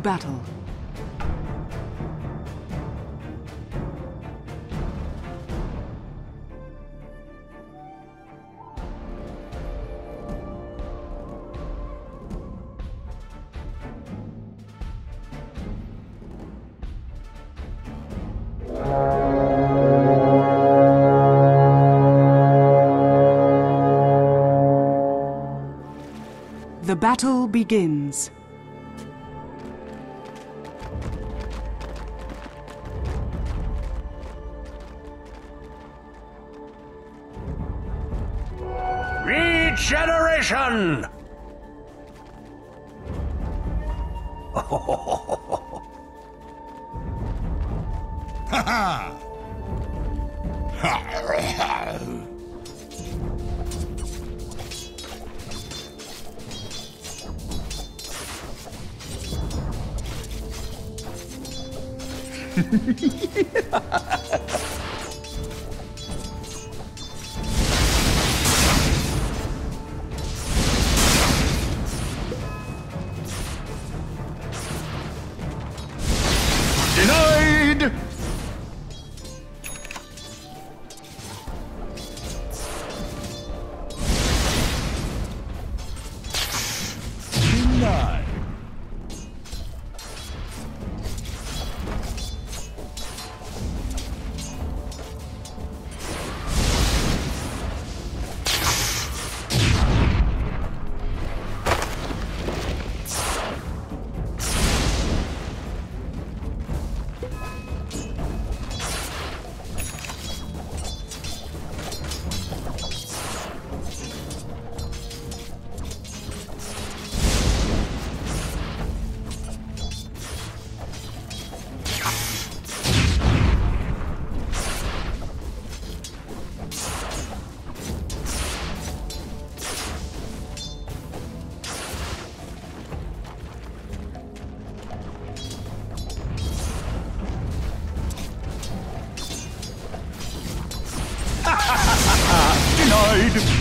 battle. The battle begins. Regeneration! Denied! Denied. Denied!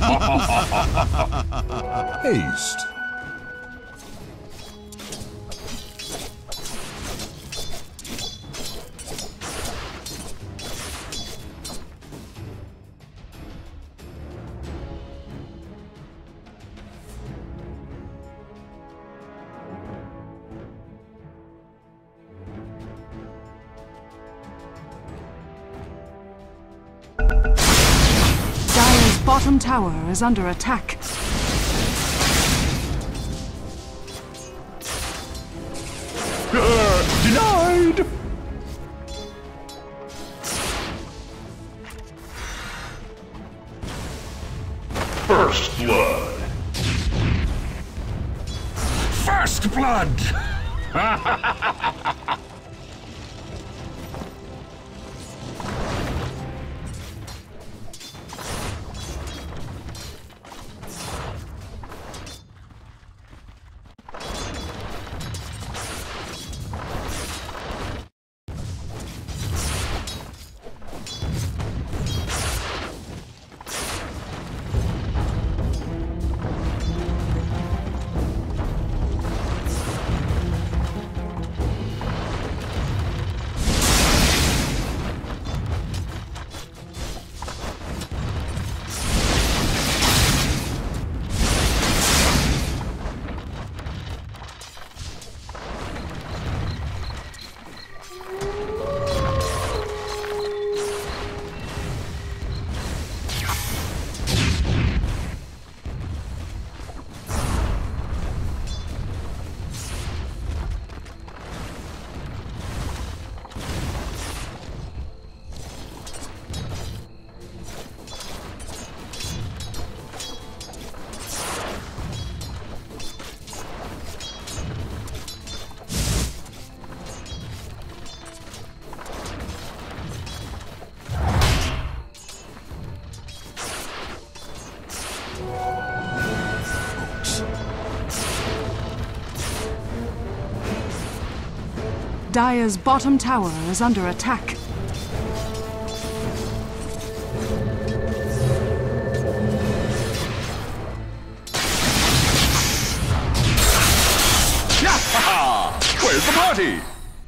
Haste. Dire's bottom tower is under attack. Denied! First blood. First blood! Dire's bottom tower is under attack. Where's the party?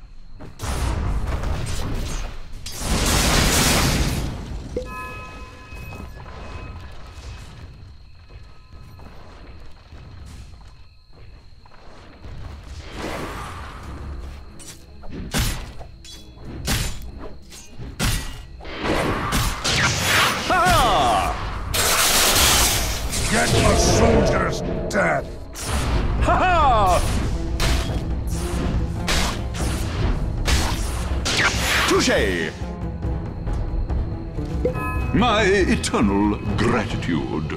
Get the soldier's death! Ha ha! Touché! My eternal gratitude.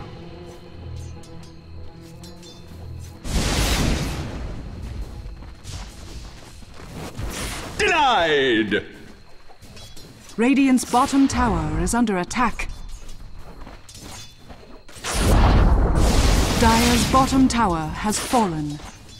Denied! Radiant's bottom tower is under attack. Dire's bottom tower has fallen.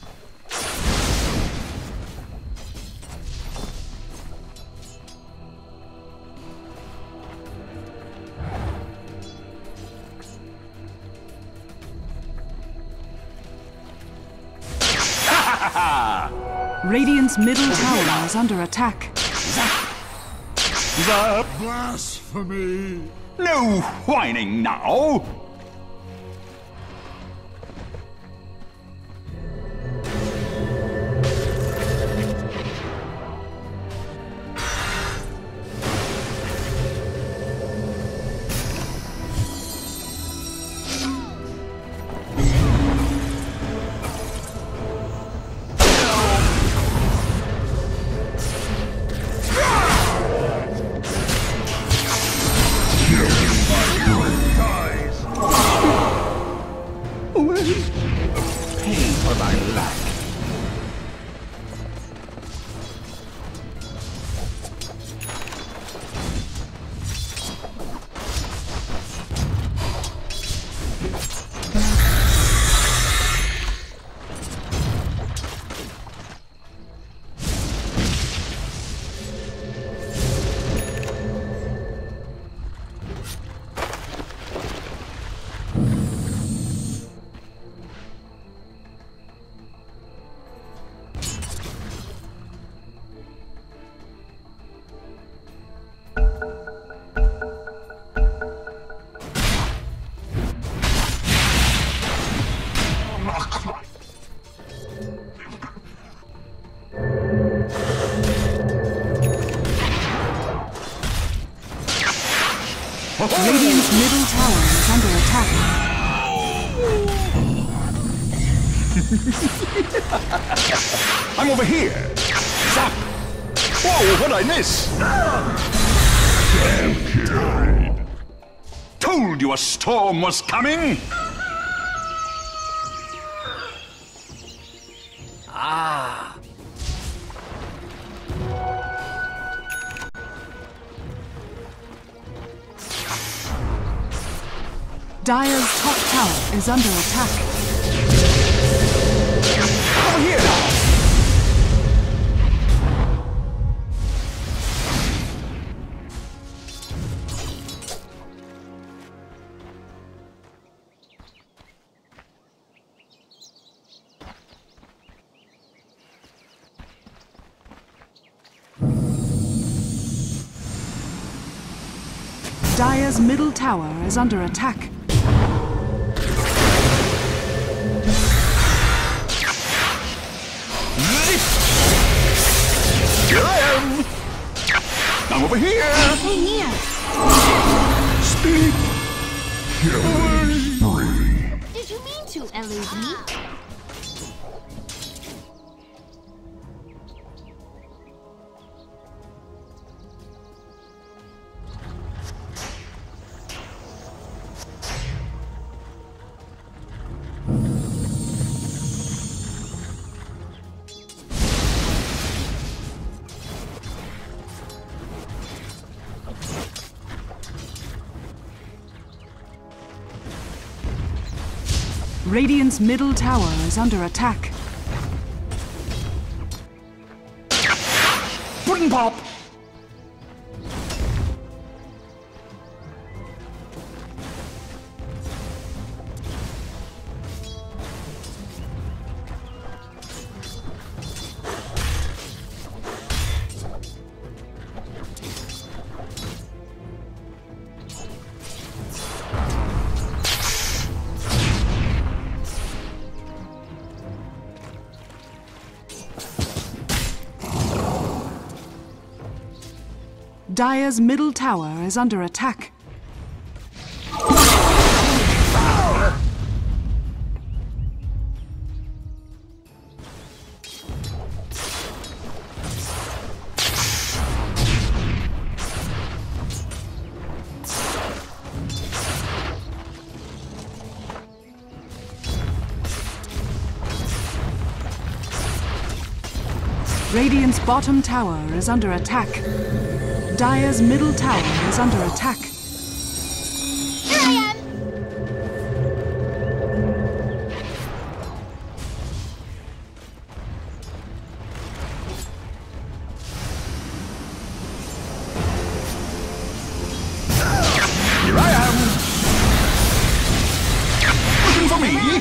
Radiant's middle tower is under attack. Blasphemy! No whining now! Radiant's middle tower is under attack. I'm over here. Zap! Whoa, what'd I miss? Told you a storm was coming! Dire's top tower is under attack. Over here now! Dire's middle tower is under attack. Here I am! I'm over here! Stay near. Speed! Killing spree! Did you mean to elude me? Radiant's middle tower is under attack. Puddin' pop! Dire's middle tower is under attack. Radiant's bottom tower is under attack. Dire's middle tower is under attack. Here I am. Here I am! Looking for me?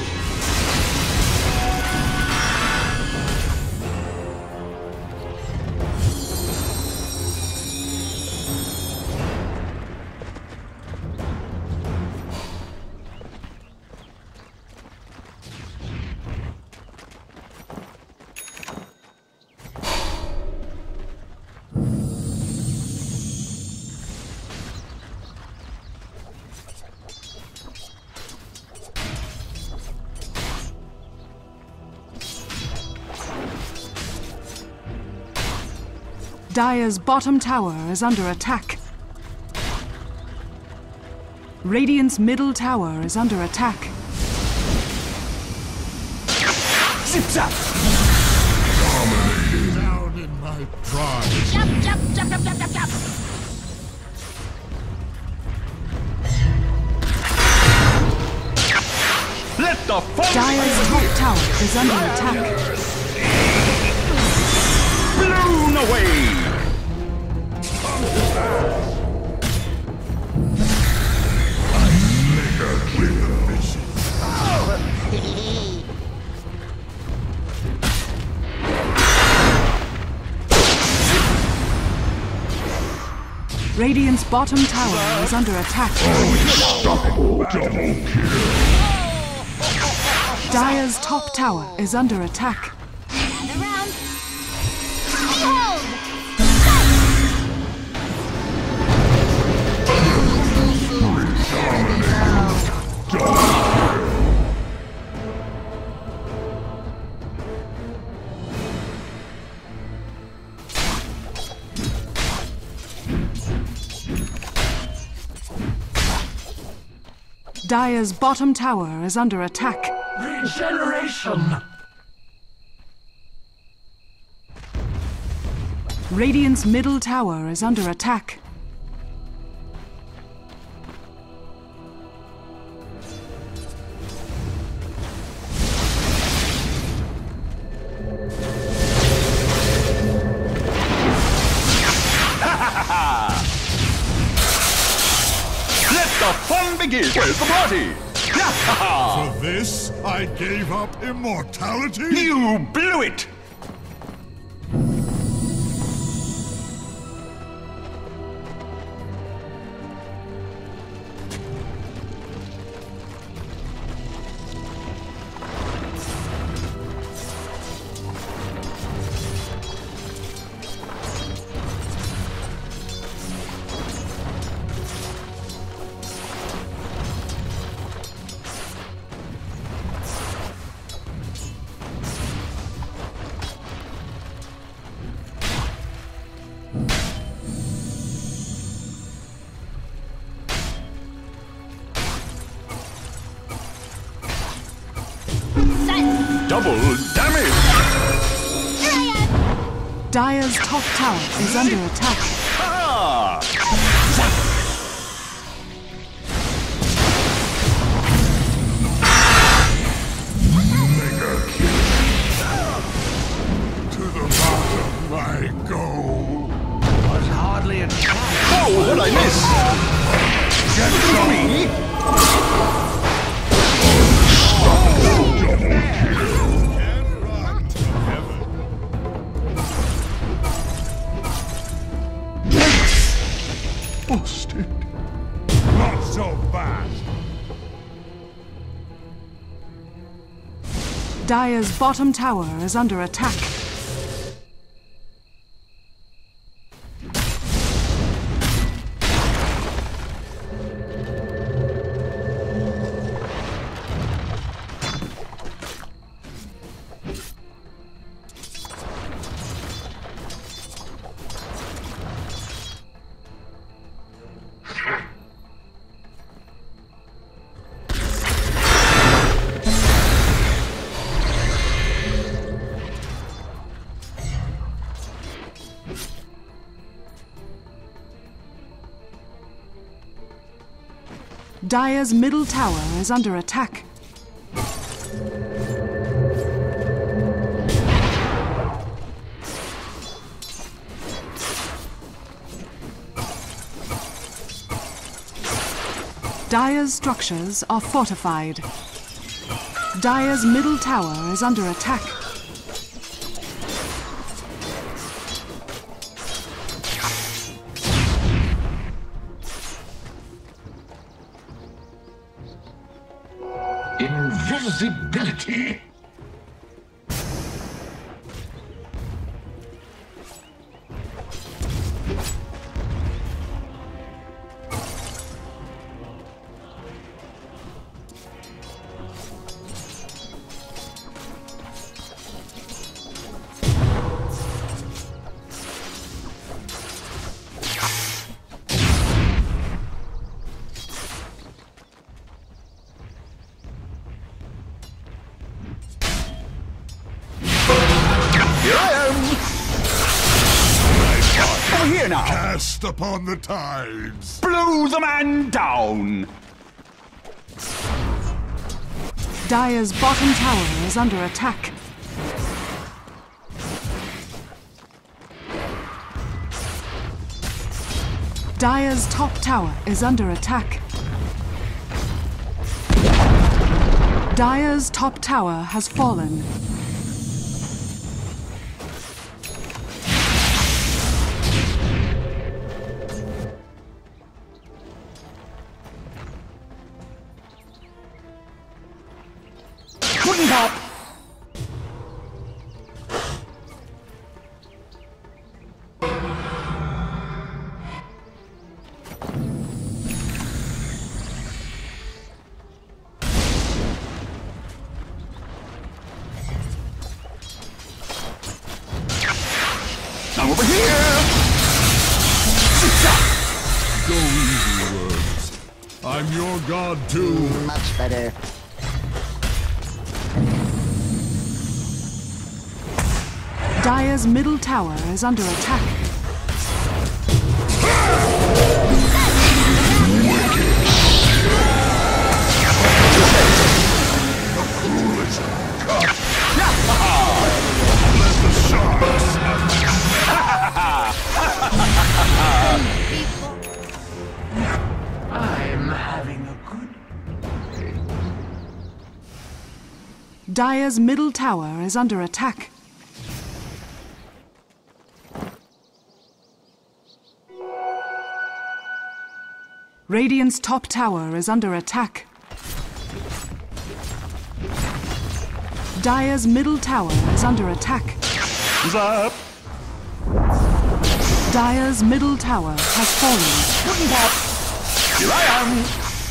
Dire's bottom tower is under attack. Radiant's middle tower is under attack. Zip zap! Down in my pride. Jump, jump, jump, jump, jump, jump, jump. Let the fun Dire's top tower is under attack. blown away! Radiant's bottom tower is under attack. Unstoppable double kill. Dire's top tower is under attack. Gather round. Behold! Dire's bottom tower is under attack. Regeneration! Radiant's middle tower is under attack. Let the fun begin! Where's the party? For this, I gave up immortality? You blew it! Double damage! Here I am! Dire's top tower is under attack. Ah! To the bottom I go. Was hardly a chance. Oh, what I miss? Get me! Busted. Not so fast. Dire's bottom tower is under attack. Dire's middle tower is under attack. Dire's structures are fortified. Dire's middle tower is under attack. Invisibility. Here I am! Over here now! Cast upon the tides. Blow the man down! Dire's bottom tower is under attack. Dire's top tower is under attack. Dire's top tower has fallen. Pudding pop! I'm over here! Go easy, words. I'm your god too. Much better. Dire's middle tower is under attack. I'm having a good... Dire's middle tower is under attack. Radiant's top tower is under attack. Dire's middle tower is under attack. Zap! Dire's middle tower has fallen. Wooden pop! Here I am!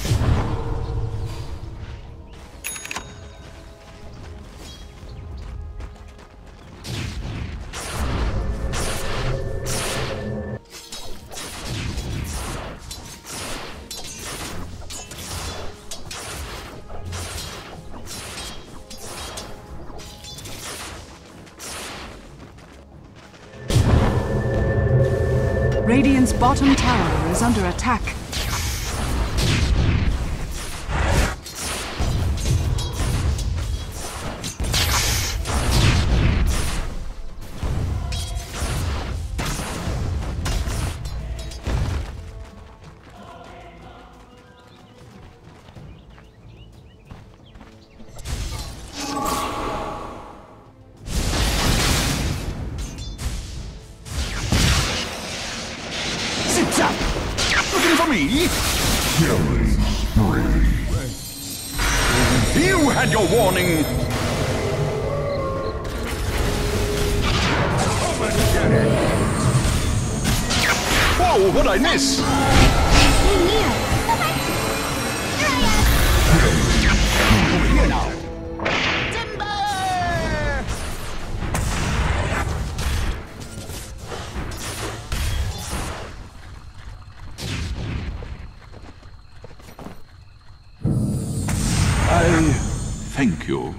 Radiant's bottom tower is under attack. Zap! Looking for me? Killing spree. You had your warning! Whoa, what'd I miss? Over here now. Timber! I thank you.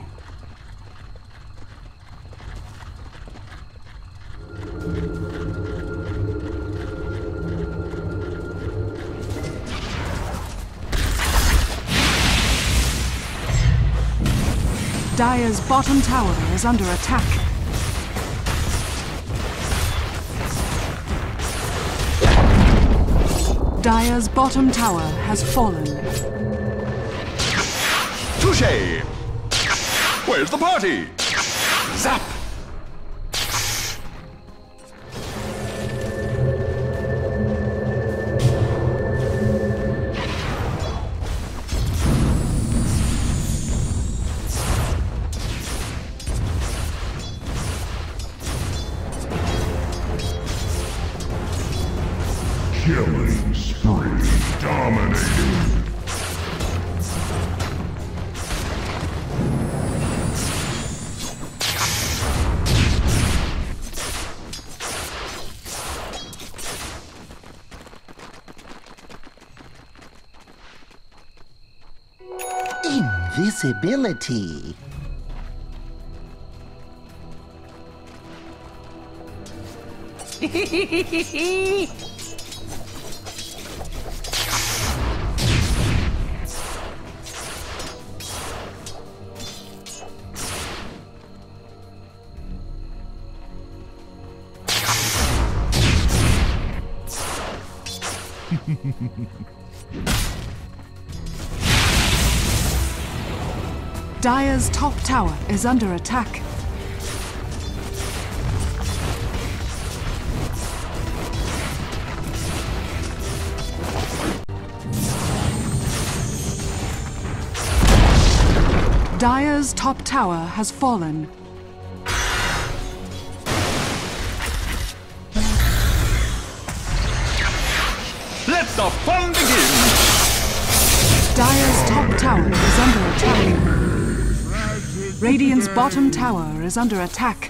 Dire's bottom tower is under attack. Dire's bottom tower has fallen. Touché! Where's the party? Zap! Killing spree. Dominating. Invisibility. Dire's top tower is under attack. Dire's top tower has fallen. Let the fun begin! Dire's top tower is under attack. Radiant's bottom tower is under attack.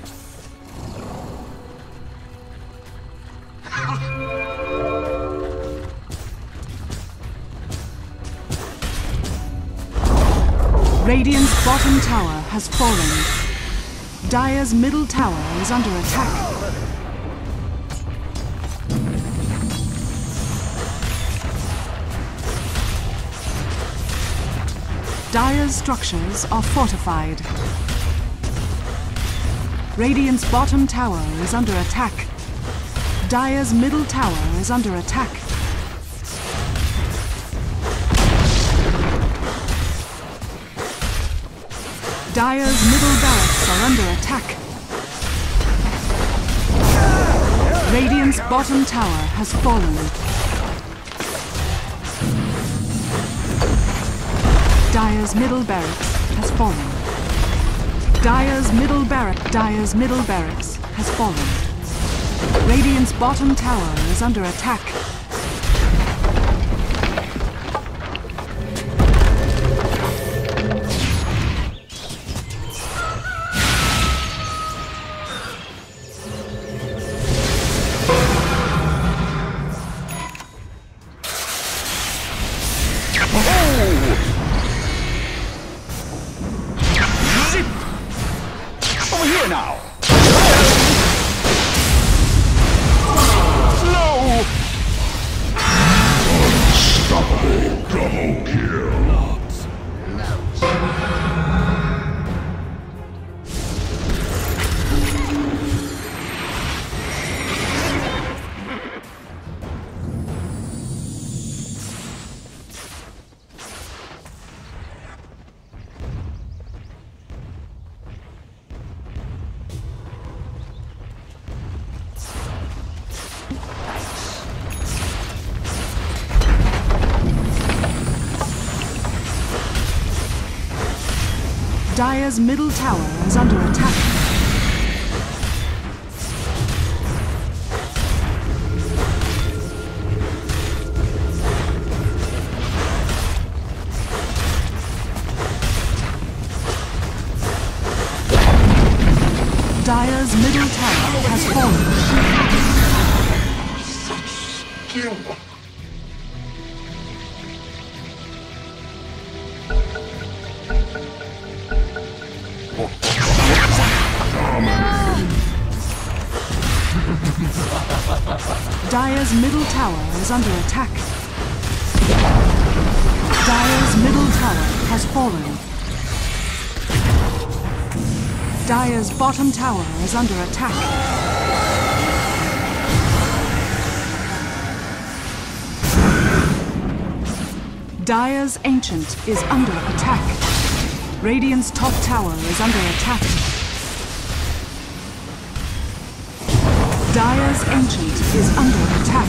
Radiant's bottom tower has fallen. Dire's middle tower is under attack. Dire's structures are fortified. Radiant's bottom tower is under attack. Dire's middle tower is under attack. Dire's middle barracks are under attack. Radiant's bottom tower has fallen. Dire's middle barracks has fallen. Dire's middle barracks has fallen. Radiant's bottom tower is under attack. Over here now! Unstoppable double kill. Dire's middle tower is under attack. Dire's middle tower has fallen. Dire's middle tower is under attack. Dire's middle tower has fallen. Dire's bottom tower is under attack. Dire's Ancient is under attack. Radiant's top tower is under attack. Dire's Ancient is under attack.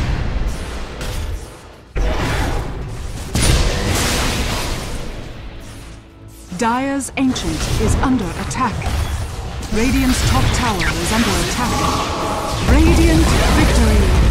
Dire's Ancient is under attack. Radiant's top tower is under attack. Radiant victory!